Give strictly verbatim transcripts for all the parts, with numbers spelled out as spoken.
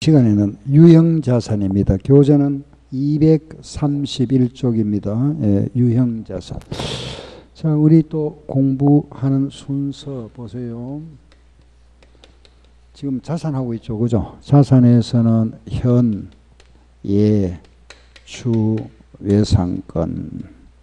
시간에는 유형자산입니다. 교재는 이백삼십일 쪽입니다. 예, 유형자산. 자, 우리 또 공부하는 순서 보세요. 지금 자산하고 있죠, 그죠? 자산에서는 현, 예, 추, 외상권,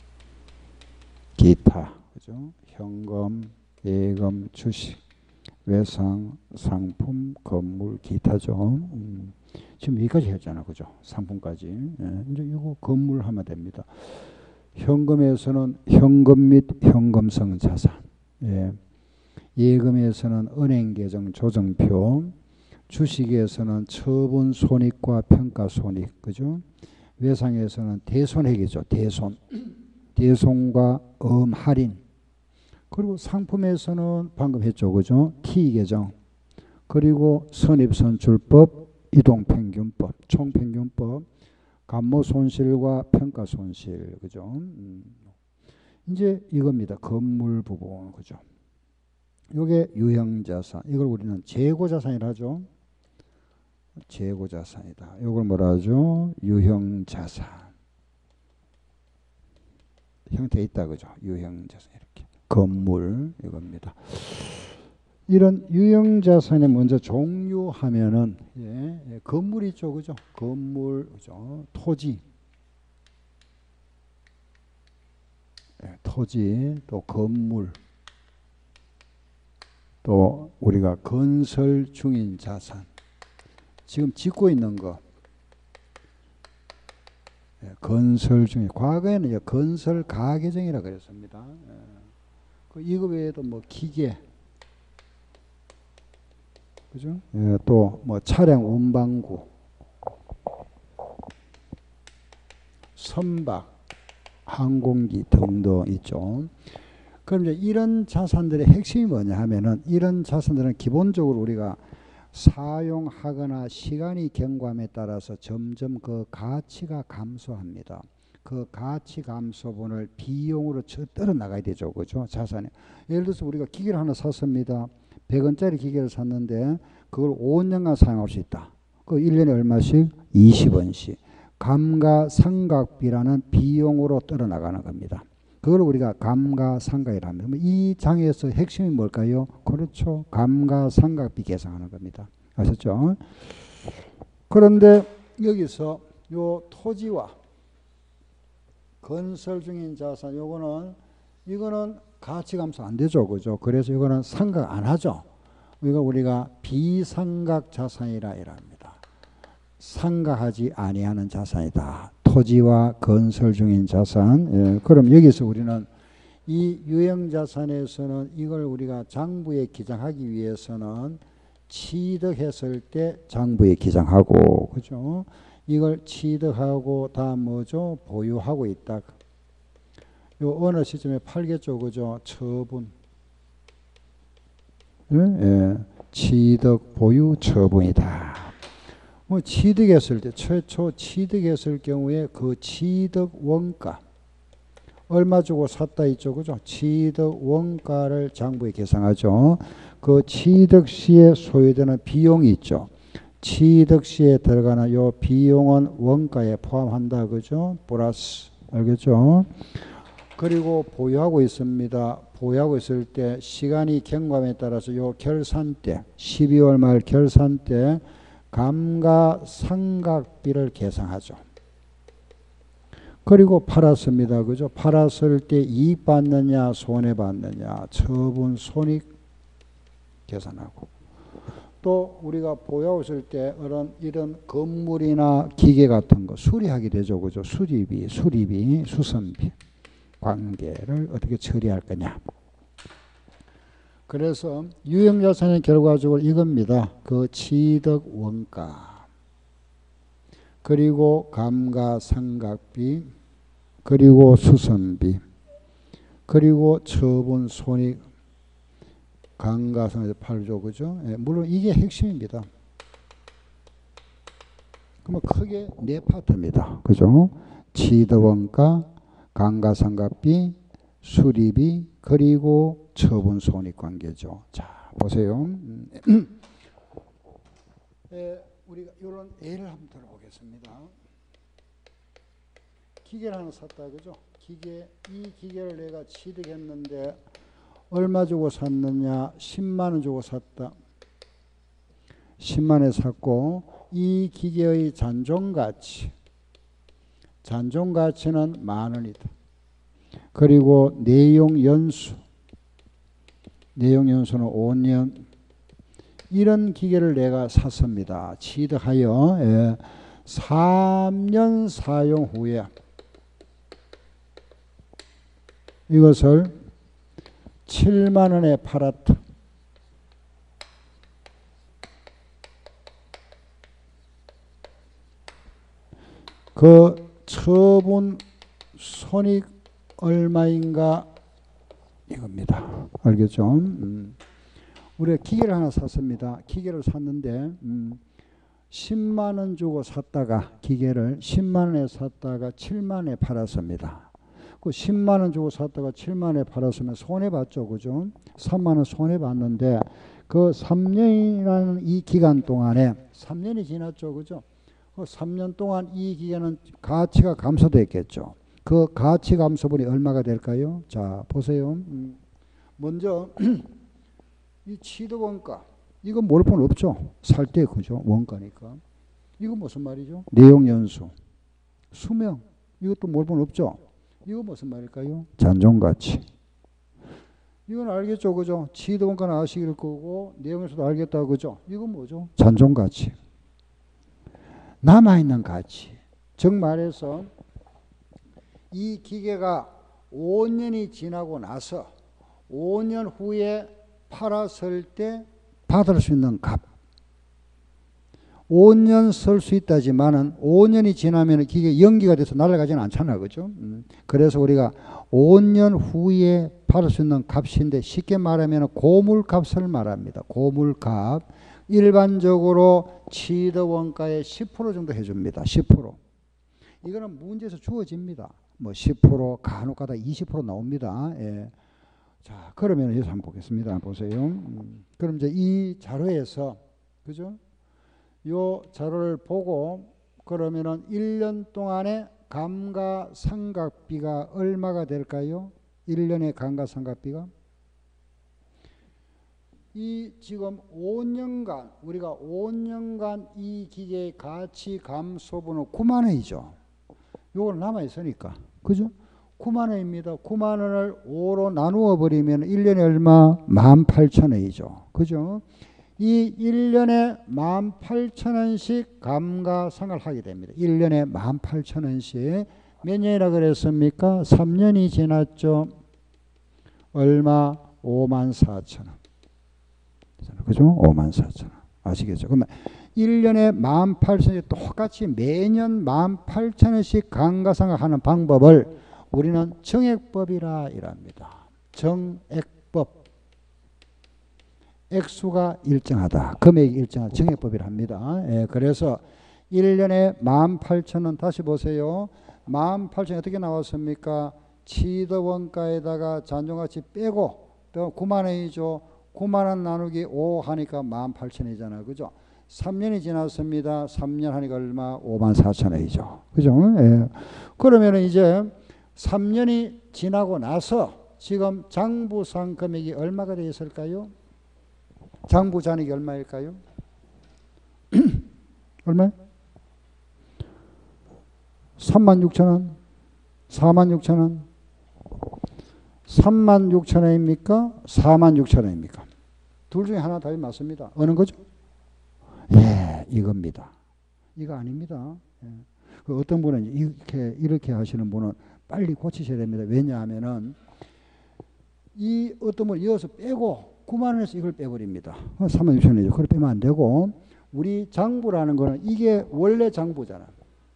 기타, 그죠? 현금, 예금, 주식, 외상, 상품, 건물, 기타죠. 음, 지금 여기까지 했잖아, 그죠? 상품까지. 예, 이제 이거 건물 하면 됩니다. 현금에서는 현금 및 현금성 자산. 예. 예금에서는 은행 계정 조정표. 주식에서는 처분 손익과 평가 손익. 그죠? 외상에서는 대손액이죠. 대손. 대손과 음 할인. 그리고 상품에서는 방금 했죠. 그죠? T 계정. 그리고 선입선출법, 이동평균법, 총평균법, 감모손실과 평가손실. 그죠? 음. 이제 이겁니다. 건물 부분. 그죠? 요게 유형자산. 이걸 우리는 재고자산이라 하죠. 재고자산이다. 이걸 뭐라 하죠? 유형자산. 형태 있다. 그죠? 유형자산. 이렇게. 건물. 이겁니다. 이런 유형자산의 먼저 종류하면은, 예, 예, 건물 있죠. 그죠? 건물, 그죠? 토지. 예, 토지, 또 건물. 또 우리가 건설 중인 자산. 지금 짓고 있는 거. 예, 건설 중인. 과거에는 건설 가계정이라 그랬습니다. 예. 그 이거 외에도 뭐 기계. 그죠? 예, 또 뭐 차량 운반구, 선박, 항공기 등등 있죠. 그럼 이제 이런 자산들의 핵심이 뭐냐 하면은, 이런 자산들은 기본적으로 우리가 사용하거나 시간이 경과함에 따라서 점점 그 가치가 감소합니다. 그 가치 감소분을 비용으로 떨어 나가야 되죠. 그죠? 자산에. 예를 들어서 우리가 기계를 하나 샀습니다. 백 원짜리 기계를 샀는데 그걸 오 년간 사용할 수 있다. 그 일 년에 얼마씩? 이십 원씩. 감가상각비라는 비용으로 떨어 나가는 겁니다. 그걸 우리가 감가상각이라 합니다. 이 장에서 핵심이 뭘까요? 그렇죠. 감가상각비 계산하는 겁니다. 아셨죠? 그런데 여기서 요 토지와 건설 중인 자산, 요거는, 이거는 가치 감소 안 되죠. 그죠? 그래서 이거는 상각 안 하죠. 이거 우리가 비상각 자산이라 이랍니다. 상각하지 아니하는 자산이다. 토지와 건설 중인 자산. 예, 그럼 여기서 우리는 이 유형자산에서는 이걸 우리가 장부에 기장하기 위해서는 취득했을 때 장부에 기장하고, 그죠? 이걸 취득하고 다 뭐죠? 보유하고 있다. 요 어느 시점에 팔겠죠. 그죠? 처분. 예, 예. 취득, 보유, 처분이다. 뭐 취득했을 때, 최초 취득했을 경우에 그 취득 원가, 얼마 주고 샀다 있죠. 그죠? 취득 원가를 장부에 계산하죠. 그 취득 시에 소요되는 비용이 있죠. 취득 시에 들어가는 요 비용은 원가에 포함한다. 그죠? 플러스. 알겠죠? 그리고 보유하고 있습니다. 보유하고 있을 때 시간이 경과함에 따라서 요 결산 때, 십이월 말 결산 때 감가상각비를 계산하죠. 그리고 팔았습니다. 그죠? 팔았을 때 이익 받느냐, 손해 받느냐, 처분, 손익 계산하고. 또 우리가 보유하고 있을 때 이런, 이런 건물이나 기계 같은 거 수리하게 되죠. 그죠? 수리비, 수리비, 수선비 관계를 어떻게 처리할 거냐. 그래서 유형자산의 결과적으로 이겁니다. 그 취득 원가, 그리고 감가상각비, 그리고 수선비, 그리고 처분 손익, 감가상각에서 팔죠. 그죠? 예, 물론 이게 핵심입니다. 그러면 크게 네 파트입니다. 그죠? 취득 원가, 감가상각비, 수리비, 그리고 처분 손익 관계죠. 자, 보세요. 에, 우리가 이런 예를 한번 들어보겠습니다. 기계를 하나 샀다 그죠? 기계, 이 기계를 내가 취득했는데 얼마 주고 샀느냐? 십만 원 주고 샀다. 십만 원에 샀고 이 기계의 잔존가치 잔존가치는 만 원이다. 그리고 내용연수 내용연수는 오 년. 이런 기계를 내가 샀습니다. 취득하여 예, 삼 년 사용 후에 이것을 칠만 원에 팔았다. 그 처분 손익 얼마인가 이겁니다. 알겠죠? 음. 우리가 기계를 하나 샀습니다. 기계를 샀는데 음, 십만 원 주고 샀다가 기계를 십만 원에 샀다가 칠만 원에 팔았습니다. 그 십만 원 주고 샀다가 칠만 원에 팔았으면 손해봤죠. 그죠? 삼만 원 손해봤는데 그 삼 년이라는 이 기간 동안에 삼 년이 지났죠. 그죠? 그 삼 년 동안 이 기계는 가치가 감소됐겠죠. 그 가치 감소분이 얼마가 될까요? 자, 보세요. 음, 먼저 이 취득원가 이건 모를 건 없죠. 살 때 그죠? 원가니까. 이거 무슨 말이죠? 내용연수, 수명 이것도 모를 건 없죠. 이거 무슨 말일까요? 잔존가치. 이건 알겠죠, 그죠? 취득원가는 아시길 거고 내용연수도 알겠다, 그죠? 이건 뭐죠? 잔존가치. 남아있는 가치. 즉 말해서 이 기계가 오 년이 지나고 나서 오 년 후에 팔았을 때 받을 수 있는 값. 오 년 쓸 수 있다지만은 오 년이 지나면 기계 연기가 돼서 날아가지는 않잖아, 그죠? 음. 그래서 우리가 오 년 후에 받을 수 있는 값인데 쉽게 말하면 고물값을 말합니다. 고물값. 일반적으로 취득원가의 십 퍼센트 정도 해줍니다. 십 퍼센트. 이거는 문제에서 주어집니다. 뭐 십 퍼센트, 간혹 가다 이십 퍼센트 나옵니다. 예. 자, 그러면 여기서 한번 보겠습니다. 보세요. 음, 그럼 이제 이 자료에서, 그죠? 요 자료를 보고, 그러면은 일 년 동안의 감가상각비가 얼마가 될까요? 일 년의 감가상각비가? 이 지금 오 년간, 우리가 오 년간 이 기계의 가치 감소분은 구만 원이죠. 요걸 남아있으니까. 그죠? 구만 원입니다. 구만 원을 오로 나누어 버리면 일 년에 얼마? 만 팔천 원이죠. 그죠? 이 일 년에 만 팔천 원씩 감가상각을 하게 됩니다. 일 년에 만 팔천 원씩. 몇 년이라 그랬습니까? 삼 년이 지났죠. 얼마? 오만 사천 원. 그죠? 오만 사천 원. 아시겠죠? 그러면 일 년에 만 팔천 원씩 똑같이 매년 만 팔천 원씩 감가상각하는 방법을 우리는 정액법이라 이랍니다. 정액법. 액수가 일정하다. 금액이 일정하다. 정액법이라 합니다. 예, 그래서 일 년에 만 팔천 원 다시 보세요. 만 팔천 원 어떻게 나왔습니까? 취득원가에다가 잔존가치 빼고 또 구만 원이죠. 구만 원 나누기 오 하니까 만 팔천 원이잖아. 그죠? 삼 년이 지났습니다. 삼 년 하니까 얼마? 오만 사천 원이죠. 그죠? 예. 그러면 이제 삼 년이 지나고 나서 지금 장부상 금액이 얼마가 되어 있을까요? 장부 잔액이 얼마일까요? 얼마? 삼만 육천 원? 사만 육천 원? 삼만 육천 원입니까? 사만 육천 원입니까? 둘 중에 하나 답이 맞습니다. 어느 거죠? 예, 이겁니다. 이거 아닙니다. 예. 그 어떤 분은 이렇게, 이렇게 하시는 분은 빨리 고치셔야 됩니다. 왜냐하면은 이 어떤 분 이어서 빼고 구만 원에서 이걸 빼버립니다. 삼만 육천 원이죠. 그걸 빼면 안 되고 우리 장부라는 거는 이게 원래 장부잖아.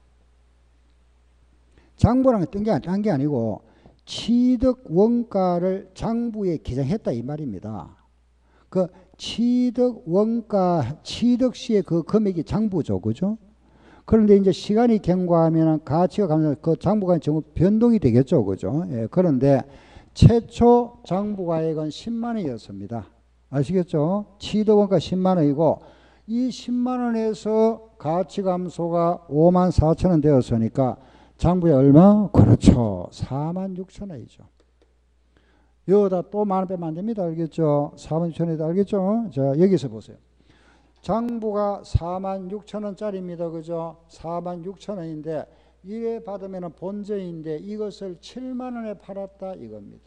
장부라는 게 딴 게 아니고 취득 원가를 장부에 기재했다 이 말입니다. 그 취득 원가 취득 시의 그 금액이 장부죠, 그죠? 그런데 이제 시간이 경과하면 가치가 감소, 그 장부가 전부 변동이 되겠죠, 그죠? 예, 그런데 최초 장부가액은 십만 원이었습니다. 아시겠죠? 취득 원가 십만 원이고 이 십만 원에서 가치 감소가 오만 사천 원 되었으니까 장부에 얼마? 그렇죠. 사만 육천 원이죠. 여기다 또 만 원 빼면 안 됩니다. 알겠죠? 사만 육천 원이다. 알겠죠? 자, 여기서 보세요. 장부가 사만 육천 원짜리입니다. 그죠? 사만 육천 원인데 이래 받으면 본전인데 이것을 칠만 원에 팔았다 이겁니다.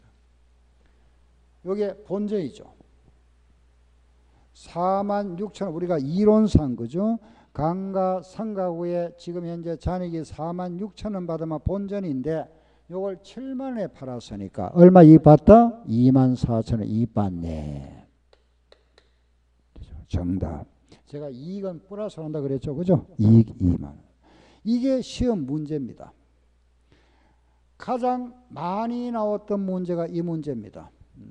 이게 본전이죠. 사만 육천 원 우리가 이론상 그죠? 강가 상가구에 지금 현재 잔액이 사만 육천 원 받으면 본전인데 요걸 칠만 원에 팔았으니까 얼마 이익 봤다? 이만 사천 원 이익 봤네. 정답. 제가 이익은 플러스 한다 그랬죠. 그죠? 이익 이만 원. 이게 시험 문제입니다. 가장 많이 나왔던 문제가 이 문제입니다.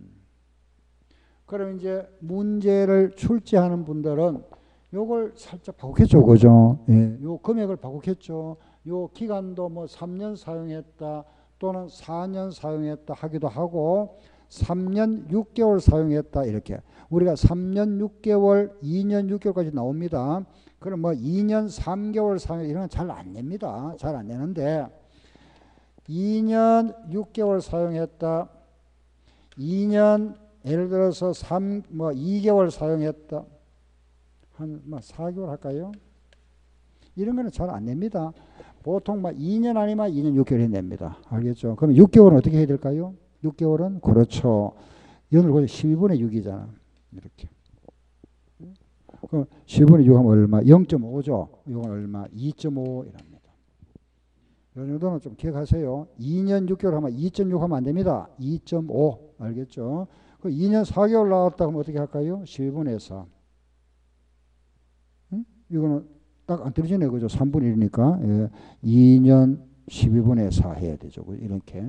그럼 이제 문제를 출제하는 분들은 요걸 살짝 바꾸겠죠. 그죠? 예, 요 금액을 바꾸겠죠. 요 기간도 뭐 삼 년 사용했다 또는 사 년 사용했다 하기도 하고 삼 년 육 개월 사용했다 이렇게 우리가 삼 년 육 개월 이 년 육 개월까지 나옵니다. 그럼 뭐 이 년 삼 개월 사용 이런 건 잘 안 냅니다. 잘 안 내는데 이 년 육 개월 사용했다. 이 년 예를 들어서 삼 뭐 이 개월 사용했다. 한 뭐 사 개월 할까요? 이런 거는 잘 안 냅니다. 보통 막 이 년 아니면 이 년 육 개월에 냅니다. 알겠죠? 그럼 육 개월은 어떻게 해야 될까요? 육 개월은 그렇죠. 연을 십이분의 육이잖아. 이렇게. 그럼 십이분의 육 하면 얼마? 영 점 오죠. 이건 얼마? 이 점 오 이랍니다. 이 정도는 좀 기억하세요. 이 년 육 개월 하면 이 점 육 하면 안 됩니다. 이 점 오. 알겠죠? 그 이 년 사 개월 나왔다 그러면 어떻게 할까요? 십이분의 사. 응? 이거는 딱 안 떨어지네. 그죠? 삼분의 일이니까. 예. 이 년 십이분의 사 해야 되죠. 이렇게.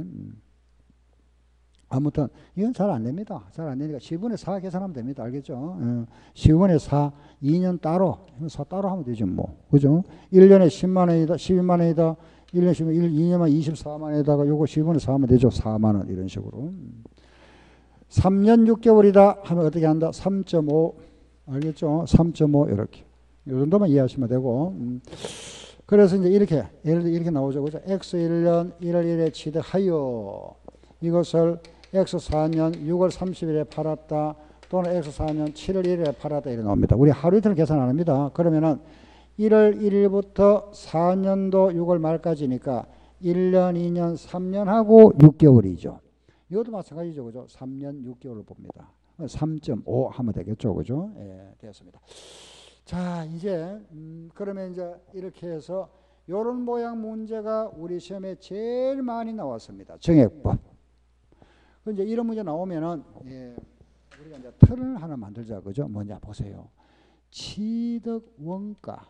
아무튼 이건 잘 안 됩니다. 잘 안 되니까 십분의 사 계산하면 됩니다. 알겠죠? 예. 십분의 사, 이 년 따로, 사 따로 하면 되죠. 뭐. 그죠? 일 년에 십만 원이다, 십이만 원이다, 일 년에 십만 원, 이 년만 이십사만 원에다가 요거 십분의 사 하면 되죠. 사만 원 이런 식으로. 삼 년 육 개월이다 하면 어떻게 한다? 삼 점 오. 알겠죠? 삼 점 오 이렇게. 이 정도만 이해하시면 되고. 음. 그래서 이제 이렇게, 예를 들어 이렇게 나오죠. 그죠? 엑스 일 년 일월 일일에 취득하여 이것을 엑스 사 년 유월 삼십일에 팔았다 또는 엑스 사 년 칠월 일일에 팔았다 이렇게 나옵니다. 우리 하루 이틀 계산 안 합니다. 그러면은 일월 일일부터 사 년도 유월 말까지니까 일 년, 이 년, 삼 년하고 육 개월이죠. 이것도 마찬가지죠. 그죠? 삼 년 육 개월을 봅니다. 삼 점 오 하면 되겠죠. 그죠? 예, 되었습니다. 자, 이제 음, 그러면 이제 이렇게 해서 이런 모양 문제가 우리 시험에 제일 많이 나왔습니다. 정액법. 이제 이런 문제 나오면은 예, 우리가 이제 틀을 하나 만들자. 그죠? 뭐냐 보세요. 취득 원가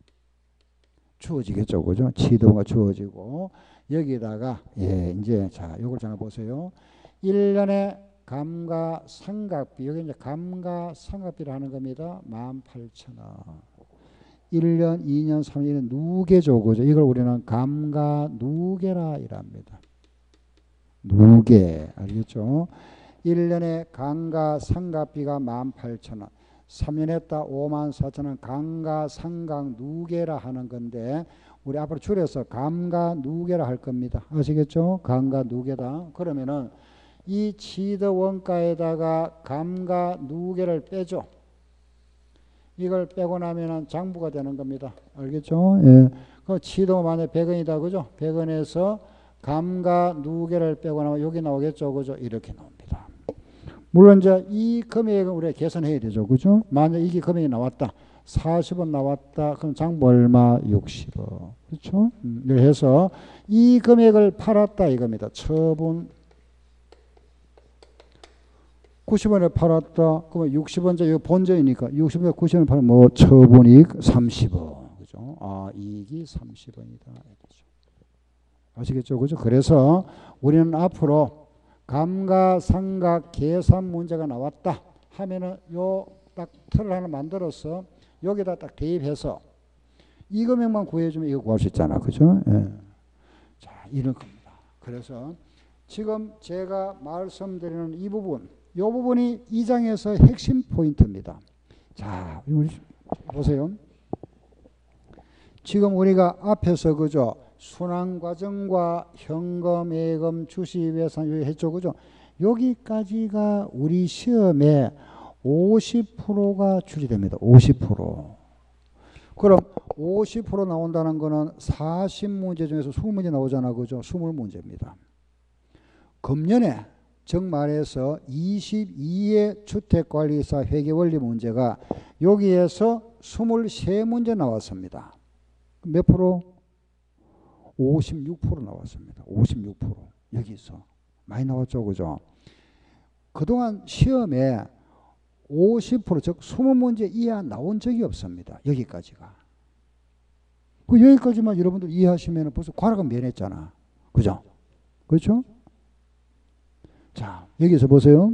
주어지겠죠. 그죠? 취득 원가 주어지고 여기다가 예, 이제 자, 요걸 잘 보세요. 일 년에 감가상각비, 여기 이제 감가상각비를 하는 겁니다. 만 팔천 원. 일 년, 이 년, 삼 년은 누계죠. 그죠? 이걸 우리는 감가누계라 이랍니다. 누계. 알겠죠? 일 년에 감가상각비가 만 팔천 원. 삼 년 했다 오만 사천 원 감가상각누계라 하는 건데 우리 앞으로 줄여서 감가누계라 할 겁니다. 아시겠죠? 감가누계다. 그러면은 이 취득 원가에다가 감가누계를 빼죠. 이걸 빼고 나면은 장부가 되는 겁니다. 알겠죠? 예. 그 취득 만약에 백 원이다. 그죠? 백 원에서 감가누계를 빼고 나면 여기 나오겠죠. 그죠? 이렇게 나옵니다. 물론 이제 이 금액은 우리가 계산해야 되죠. 그죠? 만약 이게 금액이 나왔다. 사십 원 나왔다. 그럼 장부 얼마? 육십 원. 그렇죠? 음, 그래서 이 금액을 팔았다 이겁니다. 처분 구십 원에 팔았다. 그러면 육십 원짜리 이거 본전이니까 육십 원에 구십 원에 팔면 뭐 처분이익 삼십 원. 그죠? 아, 이익이 삼십 원이다. 그렇죠. 아시겠죠? 그죠? 그래서 우리는 앞으로 감가상각 계산 문제가 나왔다 하면은 요 딱 틀을 하나 만들어서 여기다 딱 대입해서 이 금액만 구해주면 이거 구할 수 있잖아. 그죠? 예. 자, 이런 겁니다. 그래서 지금 제가 말씀드리는 이 부분, 이 부분이 이 장에서 핵심 포인트입니다. 자, 우리 보세요. 지금 우리가 앞에서 그죠? 순환과정과 현금, 예금, 주식, 예산 했죠. 그죠? 여기까지가 우리 시험에 오십 퍼센트가 출제됩니다. 오십 퍼센트. 그럼 오십 퍼센트 나온다는 거는 사십 문제 중에서 이십 문제 나오잖아. 그죠? 이십 문제입니다. 금년에 정말에서 이십이의 주택관리사 회계원리 문제가 여기에서 이십삼 문제 나왔습니다. 몇 프로? 오십육 퍼센트 나왔습니다. 오십육 퍼센트. 여기서. 많이 나왔죠. 그죠? 그동안 시험에 오십 퍼센트 즉 이십 문제 이하 나온 적이 없습니다. 여기까지가. 그 여기까지만 여러분들 이해하시면 벌써 과락은 면했잖아. 그죠? 그렇죠? 자, 여기서 보세요.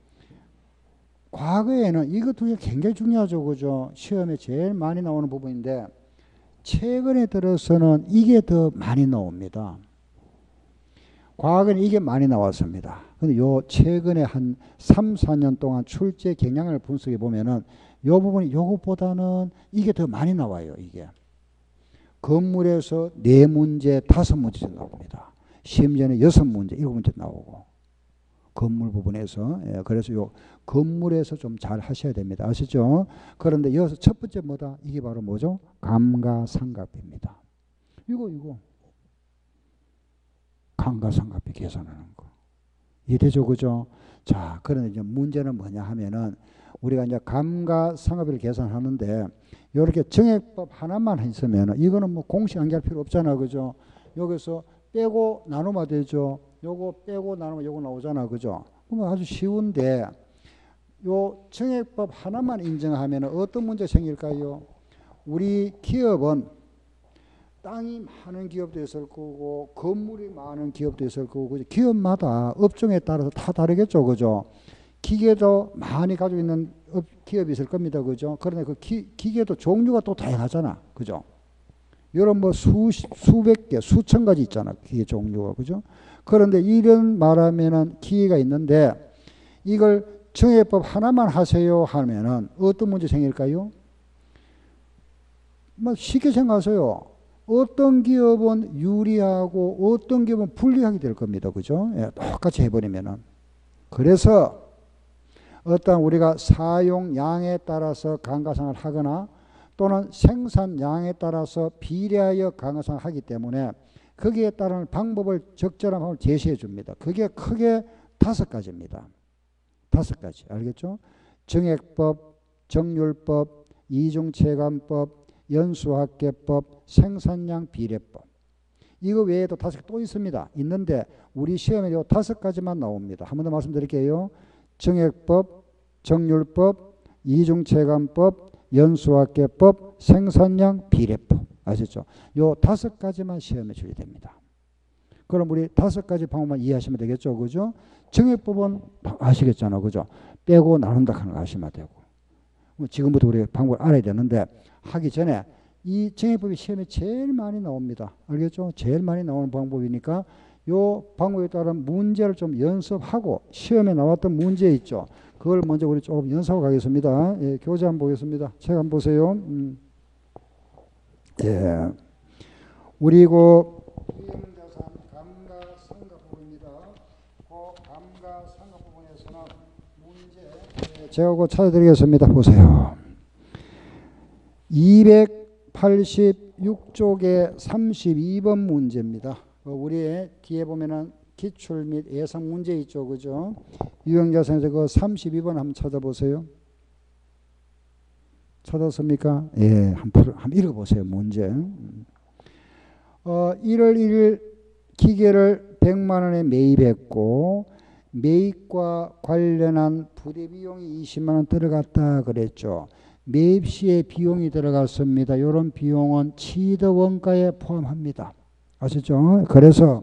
과거에는 이것도 굉장히 중요하죠. 그죠? 시험에 제일 많이 나오는 부분인데 최근에 들어서는 이게 더 많이 나옵니다. 과거에는 이게 많이 나왔습니다. 근데 요 최근에 한 삼, 사 년 동안 출제 경향을 분석해 보면은 요 부분이 요것보다는 이게 더 많이 나와요. 이게. 건물에서 네 문제, 다섯 문제 나옵니다. 심지어는 여섯 문제, 일곱 문제 나오고. 건물 부분에서. 예, 그래서 요 건물에서 좀 잘 하셔야 됩니다. 아시죠? 그런데 여기서 첫 번째 뭐다? 이게 바로 뭐죠? 감가상각비입니다. 이거 이거. 감가상각비 계산하는 거. 이해되죠? 그죠? 자, 그런데 이제 문제는 뭐냐 하면은 우리가 이제 감가상각비를 계산하는데 이렇게 정액법 하나만 있으면 이거는 뭐 공식 암기할 필요 없잖아. 그죠? 여기서 빼고 나누면 되죠. 요거 빼고 나누면 요거 나오잖아. 그죠? 그러면 아주 쉬운데 요 정액법 하나만 인정하면 어떤 문제 생길까요? 우리 기업은 땅이 많은 기업도 있을 거고 건물이 많은 기업도 있을 거고 그죠? 기업마다 업종에 따라서 다 다르겠죠. 그죠? 기계도 많이 가지고 있는 기업이 있을 겁니다. 그죠? 그런데 그 기, 기계도 종류가 또 다양하잖아. 그죠? 이런 뭐 수, 수백 개, 수천 가지 있잖아. 기계 종류가. 그죠? 그런데 이런 말하면은 기계가 있는데 이걸 정액법 하나만 하세요 하면은 어떤 문제 생길까요? 뭐 쉽게 생각하세요. 어떤 기업은 유리하고 어떤 기업은 불리하게 될 겁니다. 그죠? 예, 똑같이 해버리면은. 그래서 어떤 우리가 사용량에 따라서 감가상을 하거나 또는 생산량에 따라서 비례하여 감가상을 하기 때문에 거기에 따른 방법을 적절한 방법을 제시해 줍니다. 그게 크게 다섯 가지입니다. 다섯 가지. 알겠죠? 정액법, 정률법, 이중체감법, 연수학계법, 생산량 비례법. 이거 외에도 다섯 개 또 있습니다. 있는데 우리 시험에 요 다섯 가지만 나옵니다. 한 번 더 말씀드릴게요. 정액법, 정률법, 이중체감법, 연수학계법, 생산량 비례법. 아셨죠? 요 다섯 가지만 시험에 출제됩니다. 그럼 우리 다섯 가지 방법만 이해하시면 되겠죠? 그죠? 정액법은 아시겠잖아. 그죠? 빼고 나눈다 하는 거 아시면 되고. 지금부터 우리 방법을 알아야 되는데 하기 전에 이 정액법이 시험에 제일 많이 나옵니다. 알겠죠? 제일 많이 나오는 방법이니까 요 방법에 따른 문제를 좀 연습하고 시험에 나왔던 문제 있죠. 그걸 먼저 우리 조금 연습하고 가겠습니다. 예, 교재 한번 보겠습니다. 책 한번 보세요. 음. 예. 우리 그 유형자산 감가상각 부분입니다. 그 감가상각 부분에서는 문제 예, 제가 그거 찾아드리겠습니다. 보세요. 이백팔십육 쪽에 삼십이 번 문제입니다. 우리 뒤에 보면은 기출 및 예상 문제 있죠. 그죠? 유형자산에서 그 삼십이 번 한번 찾아보세요. 찾았습니까? 예, 한번, 한번 읽어보세요. 문제. 어, 일월 일일 기계를 백만 원에 매입했고 매입과 관련한 부대 비용이 이십만 원 들어갔다 그랬죠. 매입 시에 비용이 들어갔습니다. 이런 비용은 취득 원가에 포함합니다. 아시죠? 그래서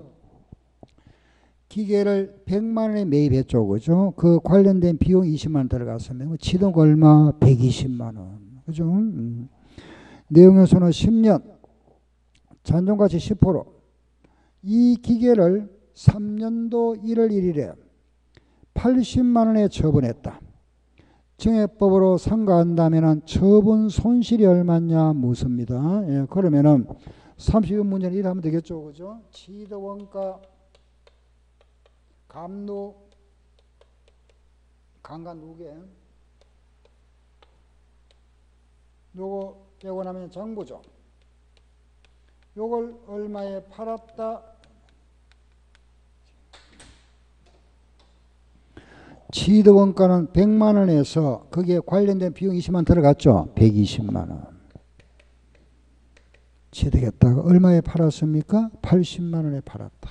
기계를 백만 원에 매입했죠. 그죠? 그 관련된 비용 이십만 원 들어갔으면 취득 얼마? 백이십만 원. 그죠? 음. 내용에서는 십 년, 잔존가치 십 퍼센트. 이 기계를 삼 년도 일월 일일에 팔십만 원에 처분했다. 증여법으로 상가한다면은 처분 손실이 얼마냐 묻습니다. 예, 그러면은 삼십이 번 문제는 이래 하면 되겠죠. 그죠? 취득 원가 감루 강가 누계 요거 빼고 나면 정부죠. 요걸 얼마에 팔았다? 취득 원가는 백만 원에서 거기에 관련된 비용 이십만 원 들어갔죠. 백이십만 원. 취득했다가 얼마에 팔았습니까? 팔십만 원에 팔았다.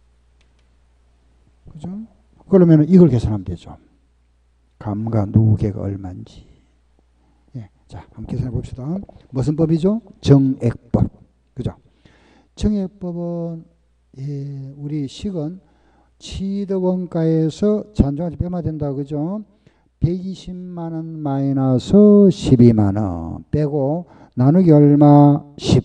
그죠? 그러면 이걸 계산하면 되죠. 감가 누계가 얼마인지. 예. 자, 한번 계산해 봅시다. 무슨 법이죠? 정액법. 그죠? 정액법은 예, 우리 식은 취득 원가에서 잔존가치 빼면 된다. 그죠? 백이십만 원 마이너스 십이만 원 빼고 나누기 얼마? 십.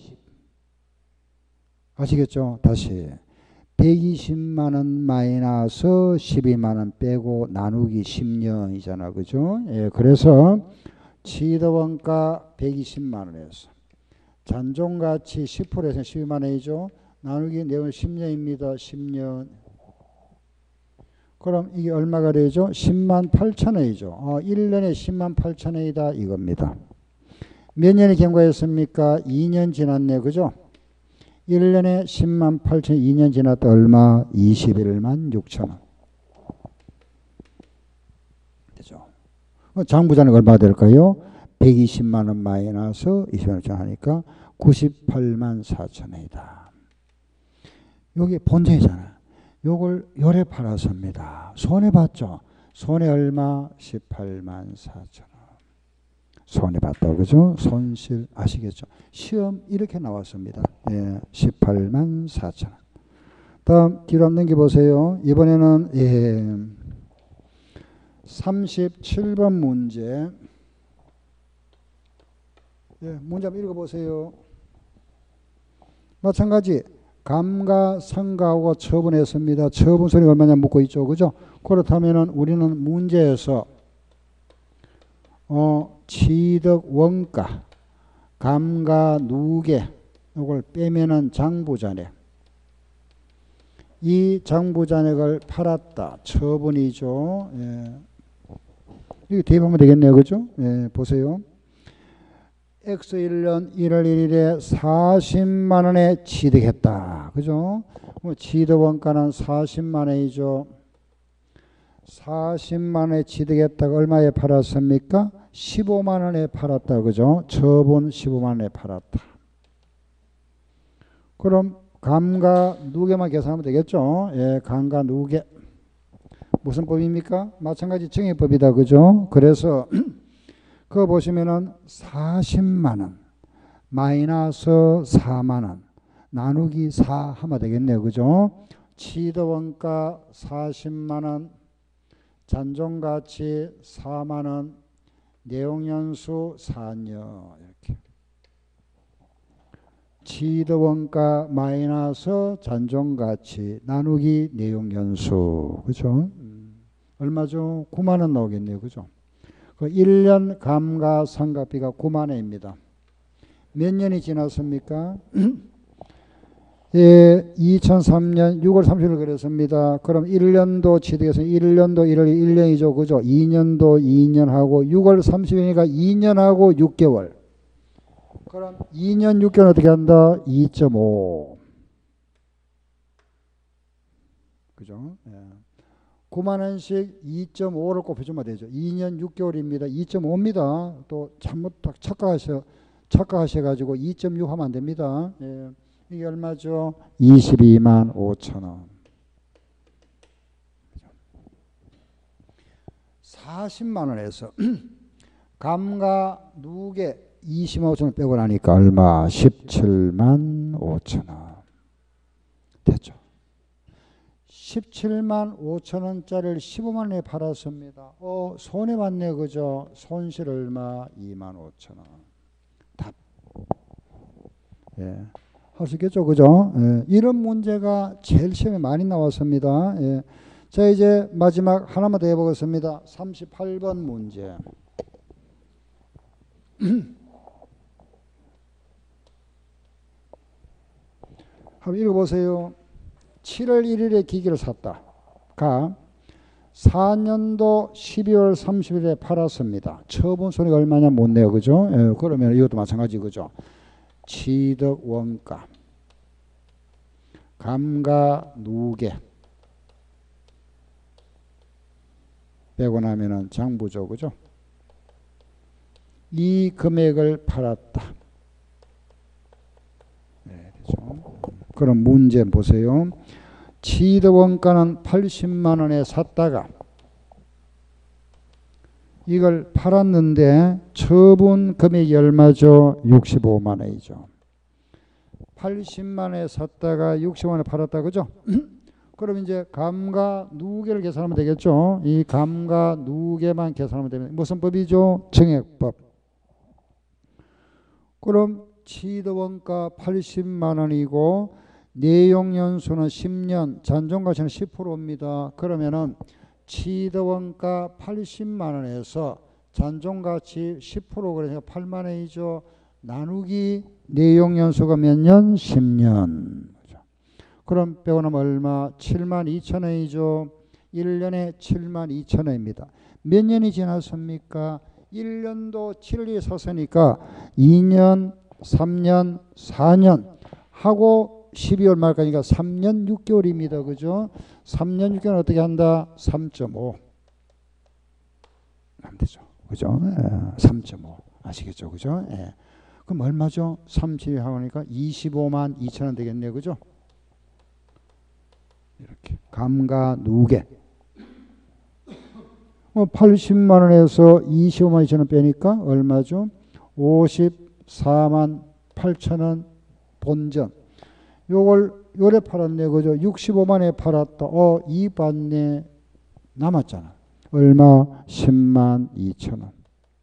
아시겠죠? 다시. 백이십만 원 마이너스 십이만 원 빼고 나누기 십 년이잖아. 그죠? 예, 그래서 취득 원가 백이십만 원에서 잔존가치 십 퍼센트에서 십이만 원이죠. 나누기 내용 십 년입니다. 십 년. 그럼 이게 얼마가 되죠? 십만 팔천 원이죠. 어, 일 년에 십만 팔천 원이다 이겁니다. 몇 년이 경과했습니까? 이 년 지났네. 그죠? 일 년에 십만 팔천 원, 이 년 지났다 얼마? 이십일만 육천 원. 되죠? 장부자는 얼마 될까요? 백이십만 원 마이너스 이십만 원 하니까 구십팔만 사천 원이다. 여기 본전이잖아. 요걸 요래 팔았습니다. 손해 봤죠? 손해 얼마? 십팔만 사천 원. 손해 봤다고. 그죠? 손실 아시겠죠? 시험 이렇게 나왔습니다. 예, 십팔만 사천 원. 다음 뒤로 한번 넘겨보세요. 이번에는 예, 삼십칠 번 문제. 예, 문제 한번 읽어보세요. 마찬가지 감가상가하고 처분했습니다. 처분손이 얼마냐 묻고 있죠. 그죠? 그렇다면 우리는 문제에서 어, 취득 원가, 감가 누계 이걸 빼면은 장부잔액. 이 장부잔액을 팔았다. 처분이죠. 예. 이거 대입하면 되겠네요. 그죠? 예, 보세요. 엑스 일 년 일월 일일에 사십만 원에 취득했다. 그죠? 취득 원가는 사십만 원이죠. 사십만 원에 취득했다가 얼마에 팔았습니까? 십오만 원에 팔았다. 그죠? 처분 십오만 원에 팔았다. 그럼 감가 누계만 계산하면 되겠죠? 예, 감가 누계. 무슨 법입니까? 마찬가지 정액법이다. 그죠? 그래서 그거 보시면은 사십만 원 마이너스 사만 원 나누기 사 하면 되겠네요. 그죠? 취득 원가 사십만 원, 잔존가치 사만 원, 내용연수 사 년 이렇게. 취득 원가 마이너스 잔존가치 나누기 내용연수. 그죠? 음, 얼마죠? 구만 원 나오겠네요. 그죠? 그 일 년 감가상각비가 구만 원입니다. 몇 년이 지났습니까? 예, 이천삼 년 유월 삼십일 그랬습니다. 그럼 일 년도 취득해서 일 년도 일월 일 년이죠. 그죠? 이 년도 이 년하고 유월 삼십일이니까 이 년하고 육 개월. 그럼 이 년 육 개월 어떻게 한다? 이 점 오. 그죠? 예. 구만 원씩 이 점 오를 곱해주면 되죠. 이 년 육 개월입니다. 이 점 오입니다. 또 잘못 착각하셔, 착각하셔가지고 이 점 육 하면 안 됩니다. 예. 이게 얼마죠? 이십이만 오천 원. 사십만 원에서 감가 누계 이십만 오천 원 빼고 나니까 얼마? 십칠만 오천 원. 됐죠? 십칠만 오천 원짜리를 십오만 원에 팔았습니다. 어, 손해봤네. 그죠? 손실 얼마? 이만 오천 원. 답. 예. 할 수 있겠죠. 그죠? 예. 이런 문제가 제일 시험에 많이 나왔습니다. 예. 자, 이제 마지막 하나만 더 해보겠습니다. 삼십팔 번 문제. 한번 읽어보세요. 칠월 일일에 기계를 샀다. 가 사 년도 십이월 삼십일에 팔았습니다. 처분 손해가 얼마냐 못 내요. 그죠? 예, 그러면 이것도 마찬가지 그죠? 취득 원가, 감가 누계 빼고 나면은 장부죠. 그죠? 이 금액을 팔았다. 네, 그죠? 그럼 문제 보세요. 취득 원가는 팔십만 원에 샀다가 이걸 팔았는데 처분 금액이 얼마죠? 육십오만 원이죠. 팔십만 원에 샀다가 육십만 원에 팔았다. 그죠? 그럼 이제 감가 누계를 계산하면 되겠죠. 이 감가 누계만 계산하면 됩니다. 무슨 법이죠? 정액법. 그럼 취득 원가 팔십만 원이고 내용 연수는 십 년, 잔존가치는 십 퍼센트입니다. 그러면은 취득 원가 팔십만 원에서 잔존가치 십 퍼센트 그러니까 팔만 원이죠. 나누기 내용 연수가 몇 년? 십 년. 그럼 빼고 나면 얼마? 칠만 이천 원이죠. 일 년에 칠만 이천 원입니다. 몇 년이 지났습니까? 일 년도 칠 일에 샀으니까 이 년, 삼 년, 사 년 하고 십이월 말까지가 삼 년 육 개월입니다. 그죠? 삼 년 육 개월 어떻게 한다? 삼 점 오. 하면 되죠. 그죠? 예, 삼 점 오. 아시겠죠? 그죠? 예. 그럼 얼마죠? 삼십이 하니까 이십오만 이천 원 되겠네요. 그죠? 이렇게. 감가 누계. 어, 팔십만 원에서 이십오만 이천 원 빼니까 얼마죠? 오십사만 팔천 원 본전. 요걸 요래 팔았네. 그죠? 육십오만에 팔았다. 어, 이 받네. 남았잖아. 얼마? 십만 이천 원.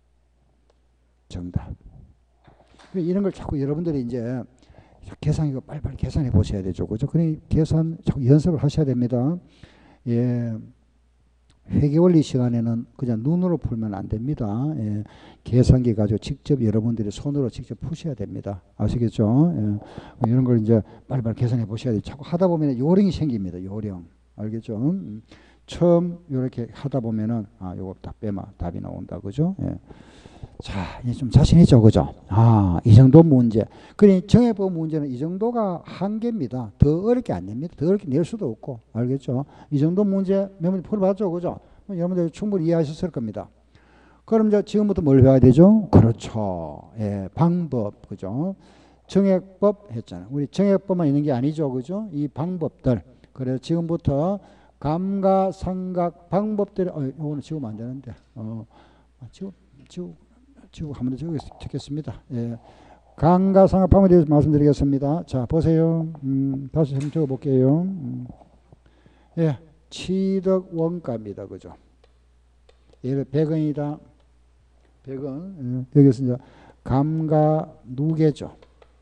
정답. 이런 걸 자꾸 여러분들이 이제 계산 이거 빨리빨리 계산해 보셔야 되죠. 그죠? 그러니 계산 자꾸 연습을 하셔야 됩니다. 예. 회계원리 시간에는 그냥 눈으로 풀면 안 됩니다. 예. 계산기 가지고 직접 여러분들이 손으로 직접 푸셔야 됩니다. 아시겠죠? 예. 이런 걸 이제 빨리빨리 계산해 보셔야 돼요. 자꾸 하다 보면 요령이 생깁니다. 요령. 알겠죠? 음. 처음 이렇게 하다 보면은 아, 요거 딱 빼면 답이 나온다. 그죠? 예. 자, 이제 좀 자신 있죠? 그죠? 아, 이 정도 문제. 그러니 정해법 문제는 이 정도가 한계입니다. 더 어렵게 안 냅니다. 더 어렵게 낼 수도 없고. 알겠죠? 이 정도 문제 몇 문제 풀어봤죠? 그죠? 여러분들 충분히 이해하셨을 겁니다. 그럼 이제 지금부터 뭘 배워야 되죠? 그렇죠. 예, 방법. 그죠? 정액법 했잖아요. 우리 정액법만 있는 게 아니죠. 그죠? 이 방법들. 그래서 지금부터 감가상각 방법들이, 어, 이거는 지우면 안 되는데. 어, 지우, 지우. 지우고 한 번 더 적겠습니다. 예. 감가상각 방법에 대해서 말씀드리겠습니다. 자, 보세요. 음, 다시 좀 적어볼게요. 음. 예, 취득 원가입니다. 그죠? 예를 백 원이다. 백 원. 예. 여기서 이제 감가 누계죠.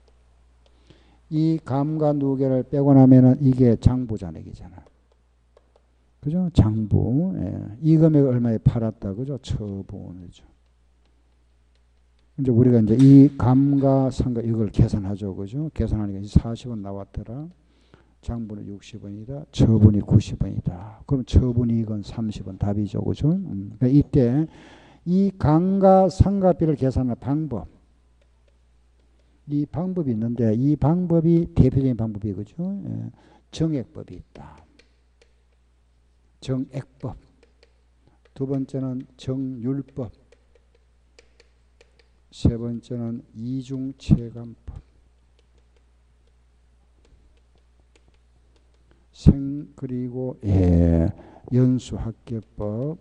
이 감가 누계를 빼고 나면은 이게 장부 잔액이잖아. 그죠? 장부. 예. 이 금액 얼마에 팔았다. 그죠? 처분이죠. 이제 우리가 이제 이 감가상각 이걸 계산하죠. 그죠? 계산하니까 사십 원 나왔더라. 장부는 육십 원이다. 처분이 구십 원이다. 그럼 처분이 이건 삼십 원 답이죠. 그죠? 음. 그러니까 이때 이 감가상각비를 계산하는 방법. 이 방법이 있는데 이 방법이 대표적인 방법이 그죠? 예. 정액법이 있다. 정액법. 두 번째는 정률법. 세 번째는 이중체감법. 생 그리고 예, 연수학계법.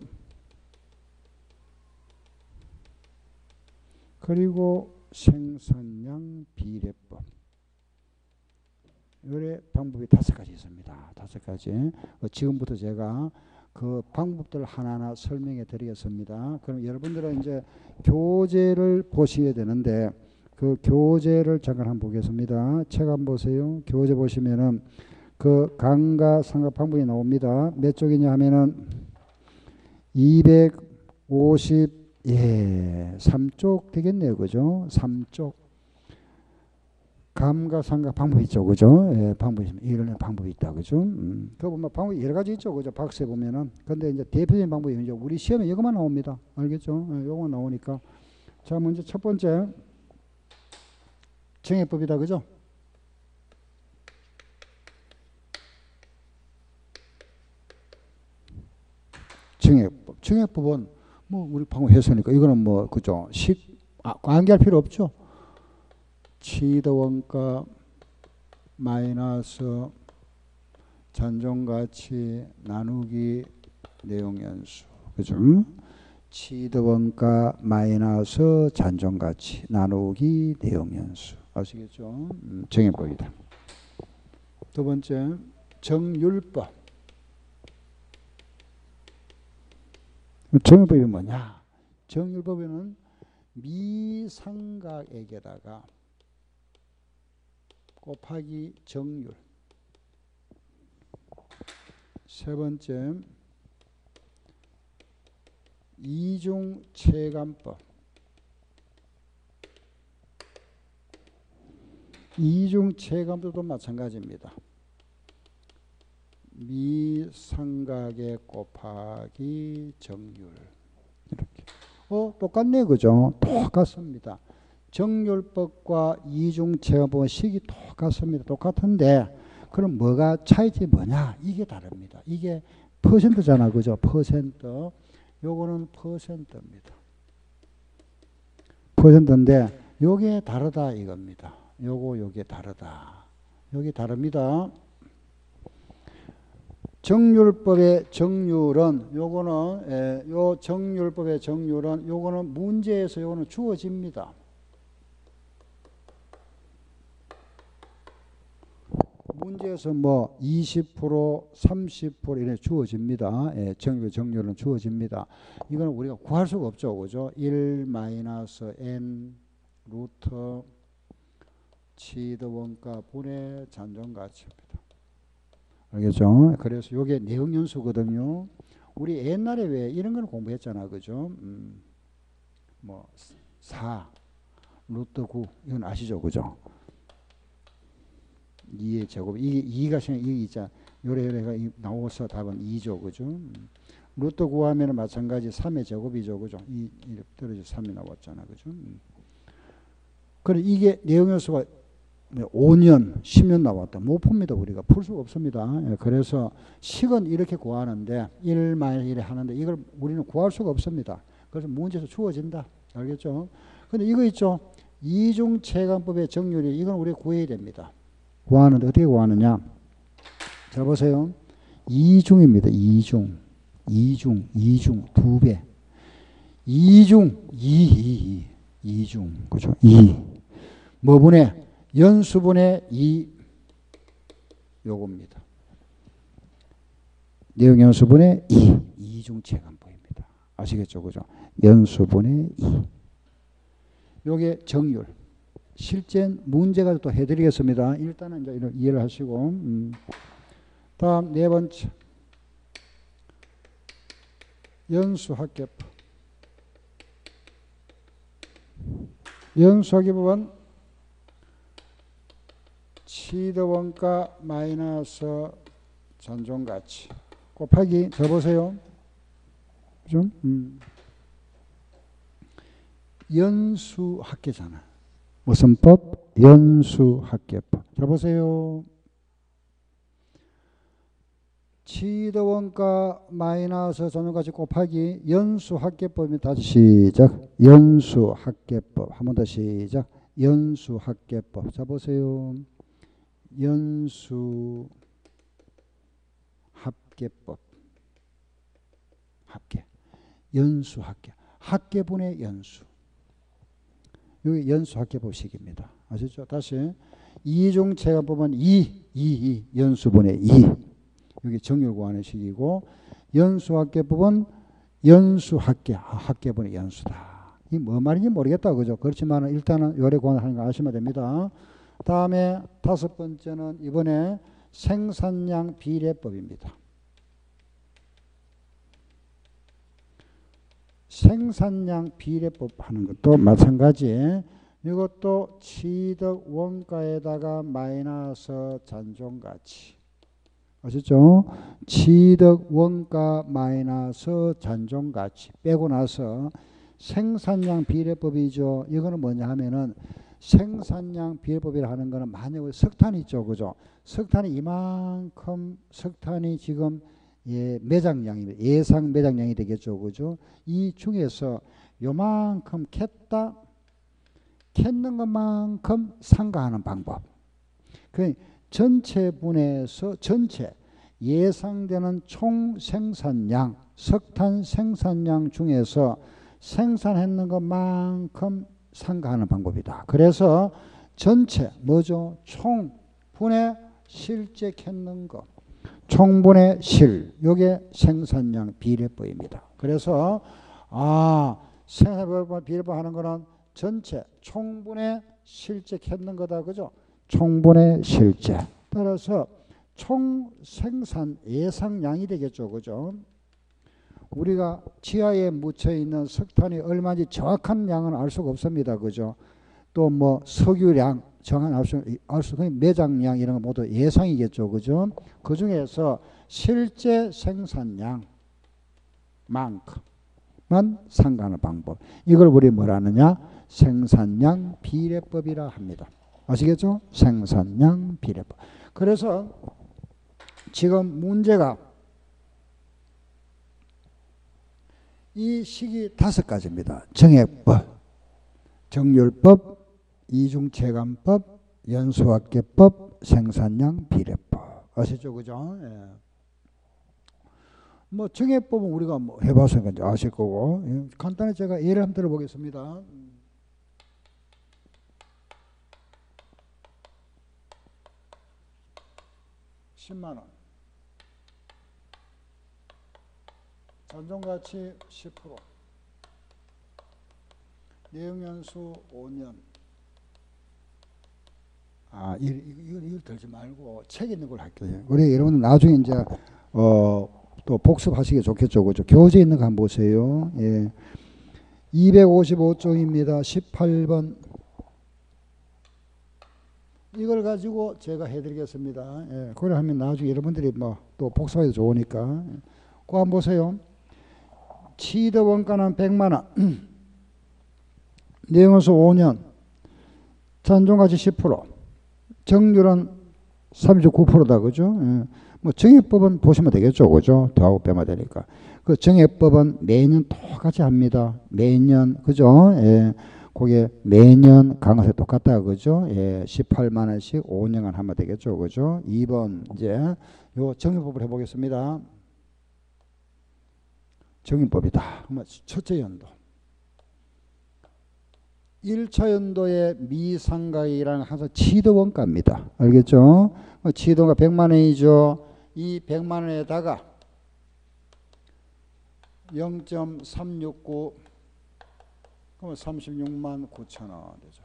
그리고 생산량 비례법. 이래 방법이 다섯 가지 있습니다. 다섯 가지. 지금부터 제가 그 방법들 하나하나 설명해 드리겠습니다. 그럼 여러분들은 이제 교재를 보셔야 되는데 그 교재를 잠깐 한번 보겠습니다. 책 한번 보세요. 교재 보시면은 그 감가상각 방법이 나옵니다. 몇 쪽이냐 하면은 이백오십칠 예, 삼쪽 되겠네요. 그죠? 삼쪽. 감가상각 방법이 있죠. 그죠? 예, 방법이, 이런 방법이 있다. 그죠? 음, 그 보면 방법이 여러 가지 있죠. 그죠? 박스에 보면은. 근데 이제 대표적인 방법이 이제 우리 시험에 이것만 나옵니다. 알겠죠? 예, 요거만 나오니까. 자, 먼저 첫 번째. 정해법이다. 그죠? 정해법. 정해법은 뭐 우리 방금 했으니까 이거는 뭐 그죠? 식 아, 관계할 필요 없죠. 취득원가 마이너스 잔존가치 나누기 내용연수. 그죠? 취득원가 마이너스 잔존가치 나누기 내용연수. 아시겠죠? 음, 정해법이다. 두 번째 정율법. 정율법이 뭐냐? 정율법에는 미상각액에다가 곱하기 정율. 세 번째 이중체감법. 이중체감법도 마찬가지입니다. 미상각액 곱하기 정율. 이렇게. 어, 똑같네. 그죠? 똑같습니다. 정율법과 이중체감법은 식이 똑같습니다. 똑같은데 그럼 뭐가 차이점이 뭐냐? 이게 다릅니다. 이게 퍼센트잖아. 그죠? 퍼센트. 요거는 퍼센트입니다. 퍼센트인데 요게 다르다 이겁니다. 요거 요게 다르다. 요게 다릅니다. 정율법의 정율은 요거는 에, 요 정율법의 정율은 요거는 문제에서 요거는 주어집니다. 문제에서 뭐 이십 퍼센트, 삼십 퍼센트 이렇게 주어집니다. 예, 정율 정률은 주어집니다. 이건 우리가 구할 수가 없죠. 그죠? 일 마이너스 n 루트 취득원가 분의 잔존가치입니다. 알겠죠? 그래서 이게 내용연수거든요. 우리 옛날에 왜 이런 걸 공부했잖아. 그죠? 음, 뭐 사 루트 구 이건 아시죠? 그죠? 이의 제곱 이게 이가 생각 이게 있잖아. 요래요래가 나오서 답은 이죠. 그죠? 음. 루트 구하면 마찬가지 삼의 제곱이죠. 그죠? 이 이렇게 떨어져 삼이 나왔잖아. 그죠? 음. 그래 이게 내용연수가 오 년, 십 년 나왔다. 못 풉니다. 우리가 풀 수가 없습니다. 예, 그래서 식은 이렇게 구하는데 일 마이너스 일 하는데 이걸 우리는 구할 수가 없습니다. 그래서 문제에서 주어진다. 알겠죠? 근데 이거 있죠. 이중체감법의 정률이 이건 우리가 구해야 됩니다. 구하는데 어떻게 구하느냐? 자 보세요. 이중입니다. 이중. 이중. 이중. 두 배. 이중. 이, 이, 이. 이중. 그죠? 이. 뭐분의? 연수분의 이. 요겁니다. 내용 연수분의 이. 이중체감법입니다. 아시겠죠? 그죠? 연수분의 이. 요게 정률. 실제 문제가 또 해드리겠습니다. 일단은 이제 이런 이해를 하시고, 음. 다음 네 번째 연수합계법. 연수합계법은 취득원가 마이너스 잔존가치 곱하기 저 보세요. 좀 음. 연수합계잖아. 무슨 법? 연수합계법. 자 보세요. 취득원가 마이너스 잔존가치 곱하기 연수합계법입니다. 다시 시작. 연수합계법. 한 번 더 시작. 연수합계법. 자 보세요. 연수합계법. 합계. 연수합계. 합계분의 연수. 여기 연수합계법식입니다. 아시죠? 다시 이중체감법은 이, 이, 이 연수분의 이. 여기 정률 구하는 식이고 연수합계법은 연수합계, 아, 합계분의 연수다. 이 뭐 말인지 모르겠다. 그죠? 그렇지만 일단은 요래 구하는 거 아시면 됩니다. 다음에 다섯 번째는 이번에 생산량 비례법입니다. 생산량 비례법 하는 것도 마찬가지. 이것도 취득 원가에다가 마이너스 잔존가치. 아시죠? 취득 원가 마이너스 잔존가치 빼고 나서 생산량 비례법이죠. 이거는 뭐냐 하면은 생산량 비례법이라 하는 거는 만약에 석탄이 있죠. 그죠? 석탄이 이만큼 석탄이 지금 예, 매장량입니다. 예상 매장량이 되겠죠. 그죠? 이 중에서 요만큼 캤다 캤는 것만큼 상가하는 방법. 그 전체 분해서 전체 예상되는 총 생산량, 석탄 생산량 중에서 생산했는 것만큼 상가하는 방법이다. 그래서 전체 뭐죠? 총 분해 실제 캤는 것, 총분해 실, 요게 생산량 비례법입니다. 그래서 아 생산량 비례법 하는 거는 전체 총분해 실제 캤는 거다. 그죠? 총분해 실제. 따라서 총 생산 예상량이 되겠죠. 그죠? 우리가 지하에 묻혀 있는 석탄이 얼마인지 정확한 양은 알 수가 없습니다. 그죠? 또 뭐 석유량 정한 알 수, 알 수, 매장량 이런 거 모두 예상이겠죠. 그죠? 그 중에서 실제 생산량만큼만 상가하는 방법. 이걸 우리 뭐라 하느냐? 생산량 비례법이라 합니다. 아시겠죠? 생산량 비례법. 그래서 지금 문제가 이 식이 다섯 가지입니다. 정액법, 정률법, 이중체감법, 연소학계법, 생산량 비례법. 아시죠? 그죠? 예. 뭐 정액법은 우리가 뭐 해봐서 이제 아실 거고, 예. 간단히 제가 예를 한번 들어보겠습니다. 십만 원. 잔존가치 십 퍼센트. 내용연수 오 년. 아, 이걸, 이걸 들지 말고 책 있는 걸 할게요. 우리 여러분 나중에 이제 어, 또 복습하시기 좋겠죠. 그죠? 교재 있는 거 한번 보세요. 예. 이백오십오 쪽입니다. 십팔 번. 이걸 가지고 제가 해드리겠습니다. 예. 그걸 하면 나중에 여러분들이 뭐 또 복습하기도 좋으니까. 그거 한번 보세요. 취득 원가는 백만 원. 내용연수 오 년. 잔존가치 십 퍼센트. 정률은 삼십구 퍼센트다. 그죠? 예. 뭐 정액법은 보시면 되겠죠. 그죠? 더하고 빼면 되니까. 그 정액법은 매년 똑같이 합니다. 매년. 그죠? 예. 그게 매년 강화세 똑같다. 그죠? 예. 십팔만 원씩 오 년간 하면 되겠죠. 그죠? 이 번 이제 요 정액법을 해보겠습니다. 정액법이다. 그러면 첫째 연도. 일 차 연도의 미상가액이라는 항상 취득원가입니다. 알겠죠? 취득원가 백만 원이죠. 이 백만 원에다가 영 점 삼육구 그러면 삼십육만 구천 원 되죠.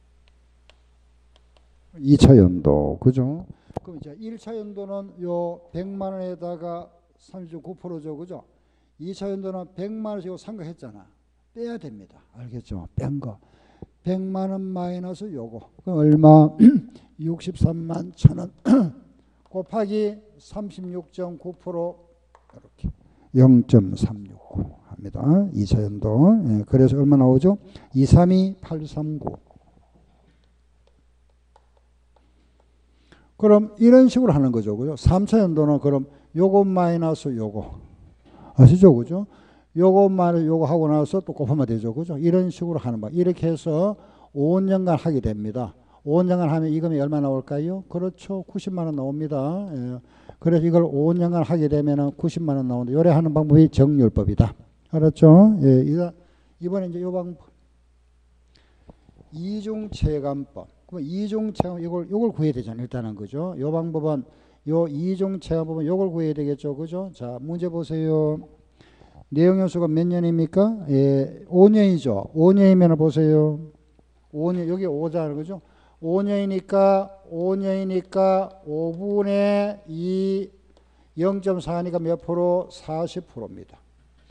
이 차 연도. 그죠? 그럼 이제 일 차 연도는 요 백만 원에다가 삼십구 퍼센트죠. 그죠? 이 차 연도는 백만 원씩 상가했잖아. 빼야 됩니다. 알겠죠? 뺀 거. 백만 원 마이너스 요거. 그럼 얼마? 육십삼만 천 원 곱하기 삼십육 점 구 퍼센트 이렇게 영 점 삼육구 합니다. 이 차 연도. 예, 그래서 얼마 나오죠? 이백삼십이 팔백삼십구. 그럼 이런 식으로 하는 거죠. 그죠? 삼 차 연도는 그럼 요거 마이너스 요거. 아시죠? 그죠? 요거 마이너스 요거 하고 나서 또 곱하면 되죠. 그죠? 이런 식으로 하는 거. 이렇게 해서 오 년간 하게 됩니다. 오 년간 하면 이금이 얼마 나올까요? 그렇죠. 구십만 원 나옵니다. 예. 그래서 이걸 오 년간 하게 되면 구십만 원 나오는데 요래 하는 방법이 정률법이다. 알았죠? 예. 이번에 이제 요 방법. 이중체감법. 그럼 이중체감 이걸 요걸 구해야 되잖아요. 일단은 그죠? 요 방법은 요 이중체감법은 요걸 구해야 되겠죠. 그죠? 자, 문제 보세요. 내용연수가 몇 년입니까? 예, 오 년이죠. 오 년이면 보세요. 오 년, 여기 오잖아요. 그죠? 오 년이니까, 오 년이니까 오분의 이, 영 점 사니까 몇 프로? 사십 퍼센트입니다.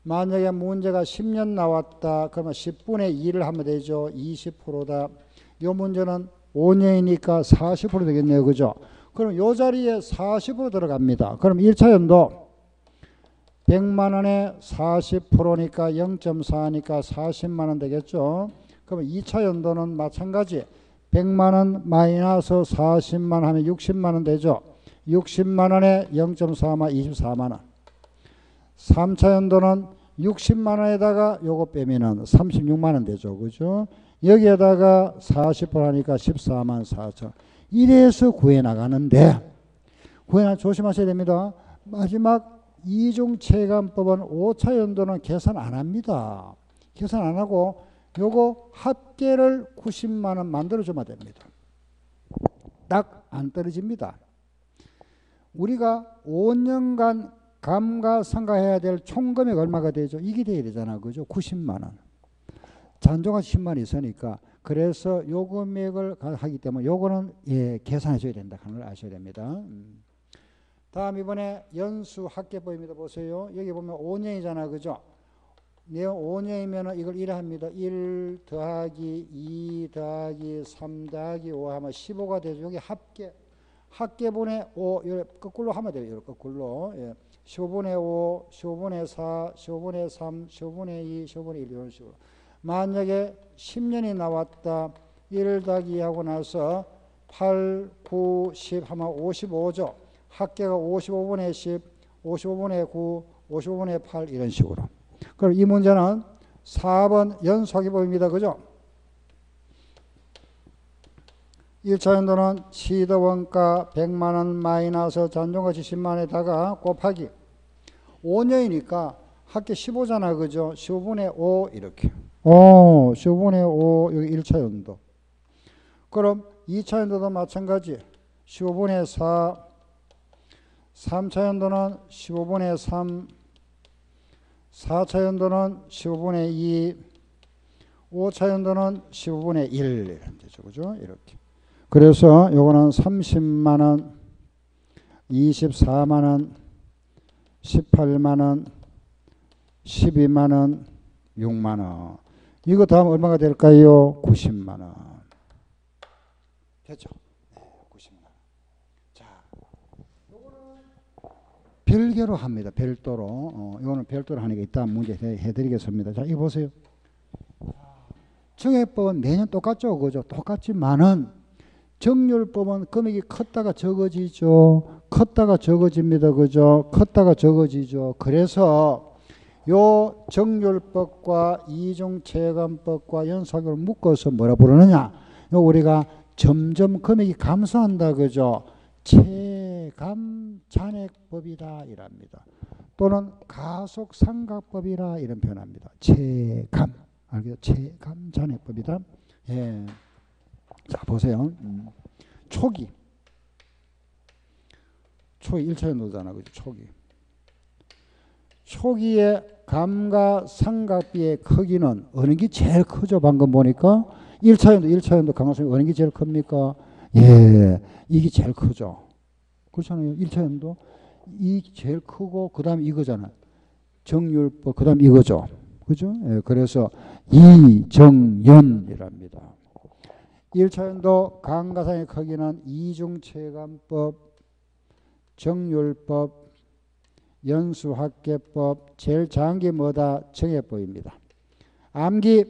만약에 문제가 십 년 나왔다. 그러면 십분의 이를 하면 되죠. 이십 퍼센트다. 이 문제는 오 년이니까 사십 퍼센트 되겠네요. 그죠? 그럼 이 자리에 사십 퍼센트 들어갑니다. 그럼 일 차 연도 백만 원에 사십 퍼센트니까 영 점 사니까 사십만 원 되겠죠. 그러면 이 차 연도는 마찬가지. 백만 원 마이너스 사십만 원 하면 육십만 원 되죠. 육십만 원에 영 점 사면 이십사만 원. 삼 차 연도는 육십만 원에다가 요거 빼면은 삼십육만 원 되죠. 그죠? 여기에다가 사십 퍼센트 하니까 십사만 사천. 이래서 구해 나가는데, 구해 나 조심하셔야 됩니다. 마지막 이중체감법은 오 차 연도는 계산 안 합니다. 계산 안 하고 요거 합계를 구십만 원 만들어주면 됩니다. 딱 안 떨어집니다. 우리가 오 년간 감가상각해야 될 총금액 얼마가 되죠? 이게 돼야 되잖아. 그죠? 구십만 원. 잔존가 십만 원 있으니까. 그래서 요 금액을 하기 때문에 요거는 예, 계산해 줘야 된다 하는 걸 아셔야 됩니다. 음. 다음 이번에 연수 합계법입니다. 보세요. 여기 보면 오 년이잖아. 그죠? 내용 오 년이면 이걸 이래 합니다. 일 더하기 이 더하기 삼 더하기 오 하면 십오가 되죠. 여기 합계. 합계분의 오, 거꾸로 하면 돼요. 거꾸로. 예. 십오분의 오, 십오분의 사, 십오분의 삼, 십오분의 이, 십오분의 일 이런 식으로. 만약에 십 년이 나왔다. 일 더하기 이 하고 나서 팔, 구, 십 하면 오십오죠. 합계가 오십오분의 십, 오십오분의 구, 오십오분의 팔 이런 식으로. 그럼 이 문제는 사 번 연수합계법입니다. 그죠? 일 차 연도는 시도원가 백만 원 마이너스 잔존가치 십만 원에다가 곱하기 오 년이니까 합계 십오잖아. 그죠? 십오분의 오 이렇게. 오, 십오분의 오 여기 일 차 연도. 그럼 이 차 연도도 마찬가지. 십오분의 사, 삼 차 연도는 십오분의 삼, 사 차 연도는 십오분의 이, 오 차 연도는 십오분의 일 이런 되죠. 그죠? 이렇게. 그래서 요거는 삼십만 원, 이십사만 원, 십팔만 원, 십이만 원, 육만 원. 이거 다음 얼마가 될까요? 구십만 원. 됐죠? 네, 구십만 원. 자, 요거는 별개로 합니다. 별도로. 어, 이거는 별도로 하니까 이따 문제 해드리겠습니다. 자, 이거 보세요. 정액법은 매년 똑같죠? 그죠? 똑같지만은 정률법은 금액이 컸다가 적어지죠. 컸다가 적어집니다. 그죠? 컸다가 적어지죠. 그래서 요 정률법과 이중체감법과 연수합계를 묶어서 뭐라 부르느냐? 요 우리가 점점 금액이 감소한다. 그죠? 체감잔액법이다 이랍니다. 또는 가속상각법이라 이런 표현합니다. 체감. 알겠죠? 체감잔액법이다. 예. 자, 보세요. 음. 초기. 초기 일 차 연도잖아. 그죠? 초기. 초기의 감가상각비의 크기는 어느 게 제일 크죠? 방금 보니까 일 차 연도, 일 차 연도 감가상각비 어느 게 제일 큽니까? 예, 이게 제일 크죠. 그렇잖아요. 일 차 연도 이 제일 크고 그 다음 이거잖아. 정률법 그 다음 이거죠. 그죠? 예, 그래서 이정연이랍니다. 일 차 연도 감가상의 크기는 이중체감법, 정률법, 연수합계법, 제일 장기 뭐다? 정액법입니다. 암기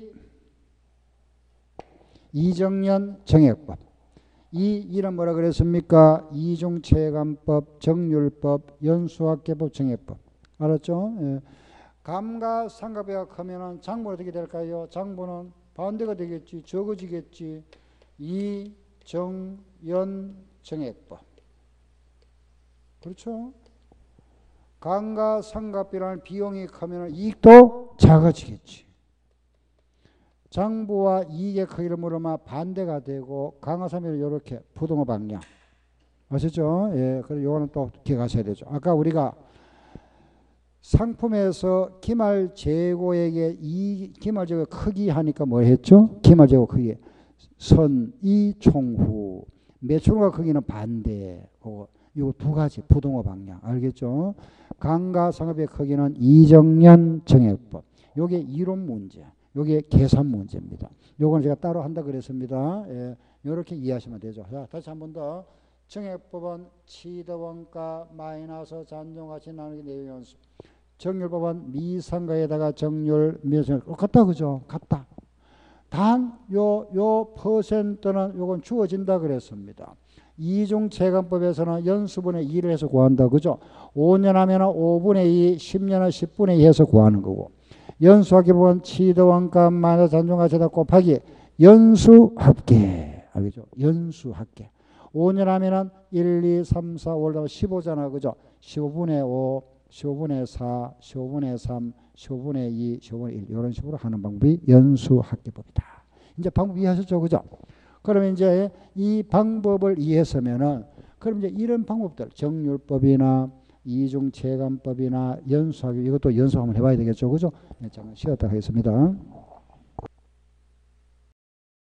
이정연 정액법. 이 이름 뭐라 그랬습니까? 이중체감법, 정률법, 연수합계법, 정액법. 알았죠? 예. 감가상각비가 크면은 장부는 어떻게 될까요? 장부는 반대가 되겠지. 적어지겠지. 이정연 정액법. 그렇죠? 감가상각비라는 비용이 크면 이익도 작아지겠지. 장부와 이익의 크기를 물으면 반대가 되고 감가상각비는 이렇게 부동의 방향. 아시죠? 예, 그리고 요거는 또 기억하셔야 되죠. 아까 우리가 상품에서 기말 재고액의 이 기말 재고 크기 하니까 뭘 했죠? 기말 재고 크기. 선, 이, 총후. 매출과 크기는 반대. 그거 요 두 가지 부동호 방향 알겠죠? 감가상각비의 크기는 이정년 정액법. 요게 이론 문제, 요게 계산 문제입니다. 요거는 제가 따로 한다 그랬습니다. 예, 요렇게 이해하시면 되죠. 자, 다시 한 번 더. 정액법은 취득원가 마이너스 잔존가치 나누기 내외 연수. 정률법은 미상가에다가 정률 미상 같다 그죠? 같다. 단 요 요 퍼센트는 요건 주어진다 그랬습니다. 이중체감법에서는 연수분의 이를 해서 구한다 그죠? 오 년 하면 오분의 이, 십 년은 십분의 이 해서 구하는 거고, 연수합계법은 취득원가 마이너스 잔존가치에다 곱하기 연수합계 알겠죠? 연수합계. 오 년 하면은 일, 이, 삼, 사, 오, 십오잖아 그죠? 십오분의 오, 십오분의 사, 십오분의 삼, 십오분의 이, 십오분의 일 이런 식으로 하는 방법이 연수합계법이다. 이제 방법 이해하셨죠 그죠? 그러면 이제 이 방법을 이해했으면은 그럼 이제 이런 방법들 정률법이나 이중체감법이나 연수합계 이것도 연습 한번 해봐야 되겠죠 그죠? 네, 잠깐 쉬었다 하겠습니다.